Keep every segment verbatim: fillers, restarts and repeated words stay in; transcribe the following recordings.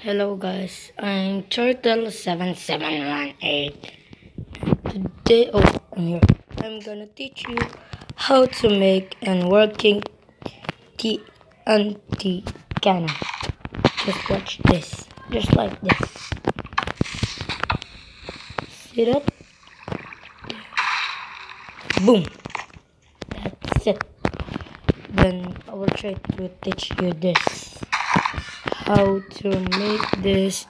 Hello guys, I'm Turtle seven seven one eight. Today, oh, I'm here. I'm gonna teach you how to make an working T N T cannon. Just watch this, just like this. See that? Boom. That's it. Then I will try to teach you this. How to make this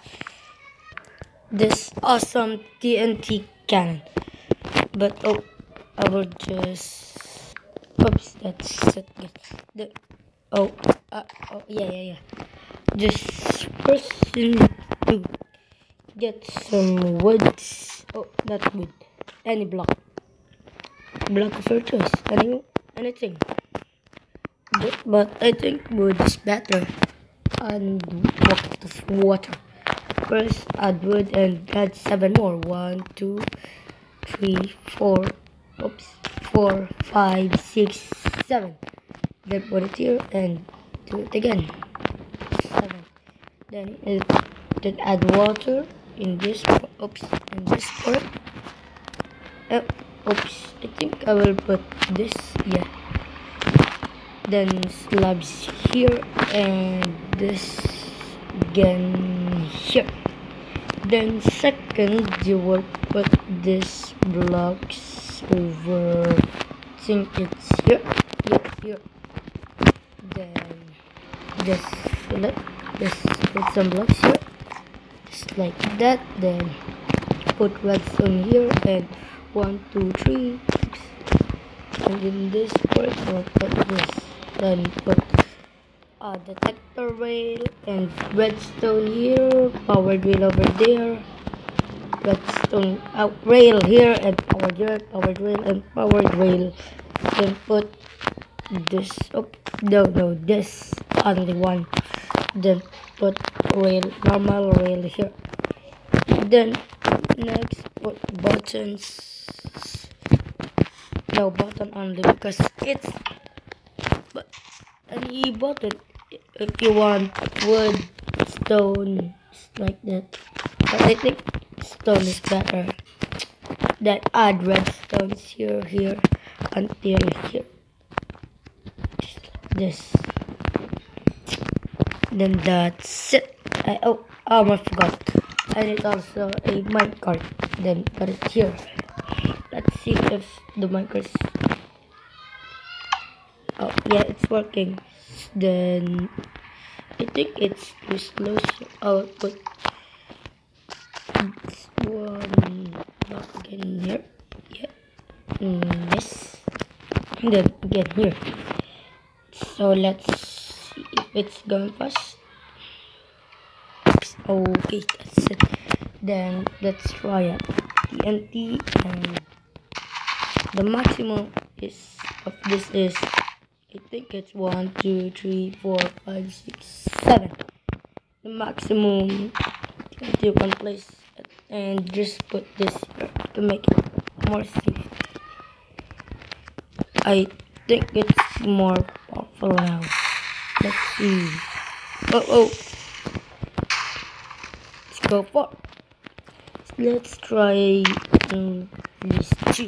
this awesome T N T cannon. But oh, I will just oops, that's it. The, oh, uh, oh, yeah, yeah, yeah. Just first you need to get some woods. Oh, not wood. Any block, block of your choice. Any, anything. But, but I think wood is better. And bucket of water. First, add wood and add seven more. One, two, three, four, oops, four, five, six, seven. Then put it here and do it again. Seven. Then it, then add water in this. Oops, in this part. Oh, oops. I think I will put this. Yeah. Then slabs here and this again here. Then second you will put this blocks over, I think it's here, here, here. Then just fill it, just put some blocks here, just like that. Then put redstone here and one, two, three. And in this part we'll put this. Then put a detector rail and redstone here, powered rail over there, redstone out rail here, and powered rail, powered rail, and powered rail. Then put this. Oh no, no, this only one. Then put rail, normal rail here. Then next put buttons. No button only because it's but any button. If you want wood, stone, like that. But I think stone is better. Then add redstones here, here, until here. Just like this. Then that's it. I, oh, oh, I forgot. I need also a minecart. Then put it here. Let's see if the minecart. Oh yeah, it's working. Then I think it's too slow, so I'll put this one block again here. Yeah. Mm, yes. And then again here. So let's see if it's going fast. Oops. Okay, that's it. Then let's try it. T N T, and the maximum is of this is, I think it's one, two, three, four, five, six, seven. The maximum that you can place it, and just put this here to make it more safe. I think it's more powerful now. Let's see. Oh, oh. Let's go for. Let's try um, this two.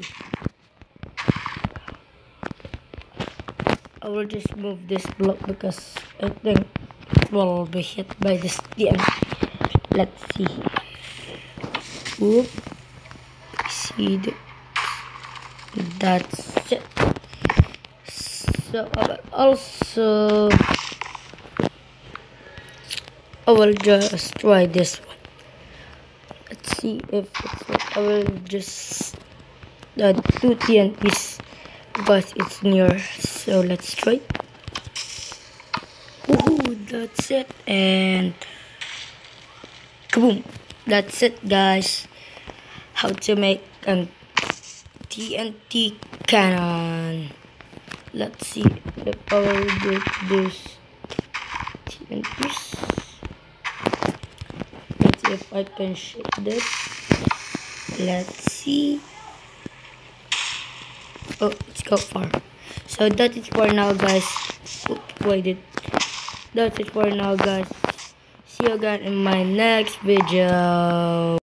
I will just move this block because I think it will be hit by the steel. Let's see. Whoop. See that? That's it. So I will also I will just try this one. Let's see if it's what I will just add two T N Ts because it's near. So let's try. Woohoo, that's it. And kaboom. That's it, guys. How to make a T N T cannon. Let's see if I will get this T N Ts. Let's see if I can shoot this. Let's see. Oh, let's go far. So that is for now, guys. Oops, wait it. That's it for now, guys. see you guys in my next video.